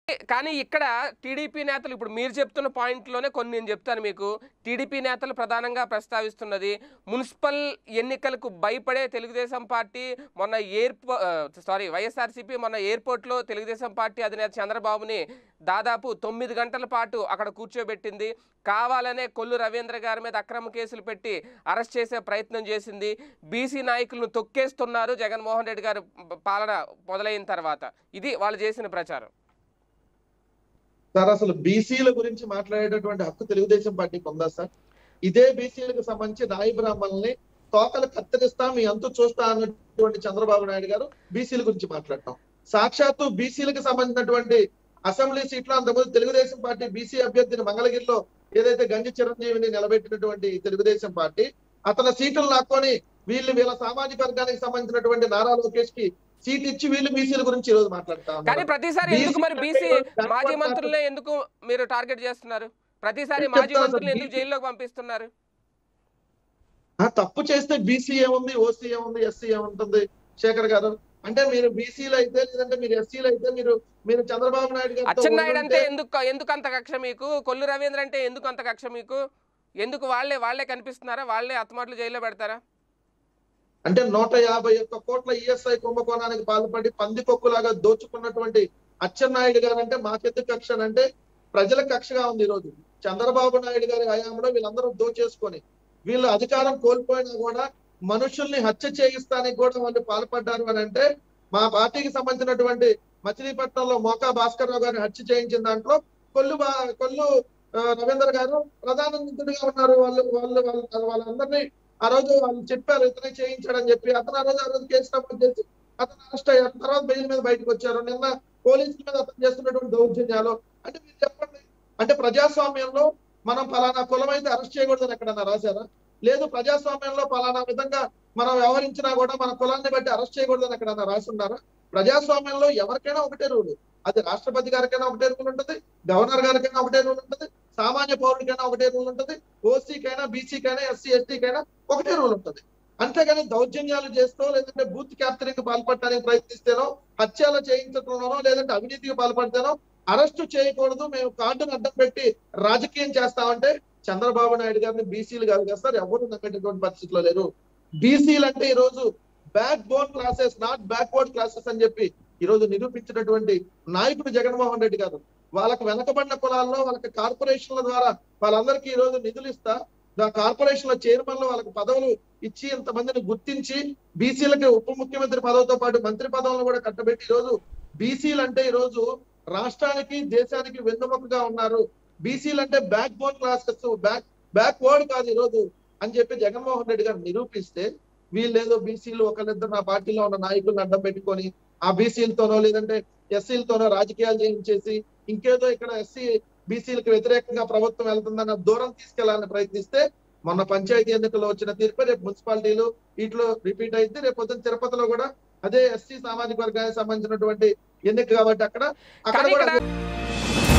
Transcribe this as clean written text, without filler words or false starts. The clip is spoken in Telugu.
కానీ ఇక్కడ టీడీపీ నేతలు ఇప్పుడు మీరు చెప్తున్న పాయింట్లోనే కొన్ని నేను చెప్తాను మీకు. టీడీపీ నేతలు ప్రధానంగా ప్రస్తావిస్తున్నది మున్సిపల్ ఎన్నికలకు భయపడే తెలుగుదేశం పార్టీ మొన్న వైఎస్ఆర్సీపీ మొన్న ఎయిర్పోర్ట్లో తెలుగుదేశం పార్టీ అధినేత చంద్రబాబుని దాదాపు 9 గంటల పాటు అక్కడ కూర్చోబెట్టింది. కావాలనే కొల్లు రవీంద్ర గారి మీద అక్రమ కేసులు పెట్టి అరెస్ట్ చేసే ప్రయత్నం చేసింది. బీసీ నాయకులను తొక్కేస్తున్నారు జగన్మోహన్ రెడ్డి గారు పాలన మొదలైన తర్వాత. ఇది వాళ్ళు చేసిన ప్రచారం. సార్ అసలు బీసీల గురించి మాట్లాడేటటువంటి హక్కు తెలుగుదేశం పార్టీకి ఉందా సార్? ఇదే బీసీలకు సంబంధించి నాయి బ్రాహ్మణుల్ని తోకలు కత్తిరిస్తా మీ అంతు చూస్తా అన్నటువంటి చంద్రబాబు నాయుడు గారు బీసీల గురించి మాట్లాడటం. సాక్షాత్తు బీసీలకు సంబంధించినటువంటి అసెంబ్లీ సీట్లో అంతకుముందు తెలుగుదేశం పార్టీ బీసీ అభ్యర్థిని మంగళగిరిలో ఏదైతే గంజి చిరంజీవిని నిలబెట్టినటువంటి తెలుగుదేశం పార్టీ అతని సీట్లు లాక్కొని వీళ్ళ సామాజిక వర్గానికి సంబంధించినటువంటి నారా లోకేష్ కి సీట్ ఇచ్చి వీళ్ళు బీసీల గురించి ఈ రోజు మాట్లాడతారు. కానీ ప్రతిసారి ఎందుకు మరి బీసీ మాజీ మంత్రులనే ఎందుకు మీరు టార్గెట్ చేస్తున్నారు? ప్రతిసారి మాజీ మంత్రులను ఎందుకు జైల్లోకి పంపిస్తున్నారు? తప్పు చేస్తే బీసీ ఏముంది, ఓసీ ఏముంది, ఎస్సీ ఏముంటుంది శేఖర్ గారు? అంటే మీరు బీసీలు అయితే లేదంటే మీరు ఎస్సీలు అయితే మీరు చంద్రబాబు నాయుడు గారు అచ్చెన్నాయుడు అంటే ఎందుకు అంత కక్ష మీకు? కొల్లు రవీంద్ర అంటే ఎందుకు అంత కక్ష మీకు? ఎందుకు వాళ్ళే కనిపిస్తున్నారా? వాళ్ళే అత్తమాటలు జైల్లో పెడతారా? అంటే 151 కోట్ల ఈఎస్ఐ కుంభకోణానికి పాల్పడి పందికొక్కులాగా దోచుకున్నటువంటి అచ్చెన్నాయుడు గారు అంటే మాకెందుకు కక్ష అంటే ప్రజల కక్షగా ఉంది. ఈ రోజు చంద్రబాబు నాయుడు గారి హయాంలో వీళ్ళందరూ దోచేసుకొని వీళ్ళు అధికారం కోల్పోయినా కూడా మనుషుల్ని హత్య చేయిస్తానికి కూడా వాళ్ళు పాల్పడ్డారు అని అంటే మా పార్టీకి సంబంధించినటువంటి మచిలీపట్నంలో మోకా భాస్కర్ రావు గారిని హత్య చేయించిన దాంట్లో కొల్లు రవీంద్ర గారు ప్రధాన నిందితుడిగా ఉన్నారు. వాళ్ళందరినీ ఆ రోజు వాళ్ళు చెప్పారు ఇతనే చేయించాడని చెప్పి. అతను ఆ రోజు కేసు నమోదు చేసి అతను అరెస్ట్ అయ్యారు. తర్వాత బెయిల్ మీద బయటకు వచ్చారు. నిన్న పోలీసుల మీద అతను చేస్తున్నటువంటి దౌర్జన్యాలు అంటే మీరు చెప్పండి. అంటే ప్రజాస్వామ్యంలో మనం ఫలానా కులం అయితే అరెస్ట్ చేయకూడదని ఎక్కడన్నా రాశారా? లేదు. ప్రజాస్వామ్యంలో ఫలానా విధంగా మనం వ్యవహరించినా కూడా మన కులాన్ని బట్టి అరెస్ట్ చేయకూడదని ఎక్కడన్నా రాసున్నారా? ప్రజాస్వామ్యంలో ఎవరికైనా ఒకటే రూలు. అది రాష్ట్రపతి గారికైనా ఒకటే రూల్ ఉంటుంది, గవర్నర్ గారికైనా ఒకటే రూల్ ఉంటుంది, సామాన్య పౌరుడికైనా ఒకటే రూల్ ఉంటుంది, ఓసీకైనా బీసీకైనా ఎస్సీ ఎస్టీకైనా ఒకటే రూల్ ఉంటుంది. అంతేగాని దౌర్జన్యాలు చేస్తూ లేదంటే బూత్ క్యాప్చరింగ్ పాల్పడటానికి ప్రయత్నిస్తేనో హత్యలు చేయించడంలోనో లేదంటే అవినీతికి పాల్పడితేనో అరెస్టు చేయకూడదు, మేము కార్డును అడ్డం పెట్టి రాజకీయం చేస్తామంటే చంద్రబాబు నాయుడు గారిని బీసీలు కాదు కదా సార్ ఎవరు నమ్మేటటువంటి పరిస్థితిలో లేరు. బీసీలు అంటే ఈ రోజు backbone classes not backward classes అని చెప్పి ఈ రోజు నిరూపించినటువంటి నాయకుడు జగన్మోహన్ రెడ్డి గారు. వాళ్ళకి వెనకబడిన కులాల్లో వాళ్ళకి కార్పొరేషన్ల ద్వారా వాళ్ళందరికీ ఈ రోజు నిధులు ఇస్తా కార్పొరేషన్ల చైర్మన్లు వాళ్ళకి పదవులు ఇచ్చి ఇంతమందిని గుర్తించి బీసీలకి ఉప ముఖ్యమంత్రి పదవితో పాటు మంత్రి పదవులను కూడా కట్టబెట్టి ఈ రోజు బీసీలు అంటే ఈ రోజు రాష్ట్రానికి దేశానికి వెన్నుముకగా ఉన్నారు. బీసీలు అంటే బ్యాక్ బోన్ క్లాసెస్ బ్యాక్వర్డ్ కాదు ఈ రోజు అని చెప్పి జగన్మోహన్ రెడ్డి గారు నిరూపిస్తే వీళ్ళేదో బీసీలు ఒకళ్ళిద్దరు నా పార్టీలో ఉన్న నాయకులను అడ్డం పెట్టుకొని ఆ బీసీలతోనో లేదంటే ఎస్సీలతోనో రాజకీయాలు చేయించేసి ఇంకేదో ఇక్కడ ఎస్సీ బీసీలకు వ్యతిరేకంగా ప్రభుత్వం వెళ్తుందన్న దూరం తీసుకెళ్లాలని ప్రయత్నిస్తే మొన్న పంచాయతీ ఎన్నికల్లో వచ్చిన తీర్పు రేపు మున్సిపాలిటీలు వీటిలో రిపీట్ అయితే రేపు పొద్దున్న తిరుపతిలో కూడా అదే ఎస్సీ సామాజిక వర్గానికి సంబంధించినటువంటి ఎన్నిక కాబట్టి అక్కడ కూడా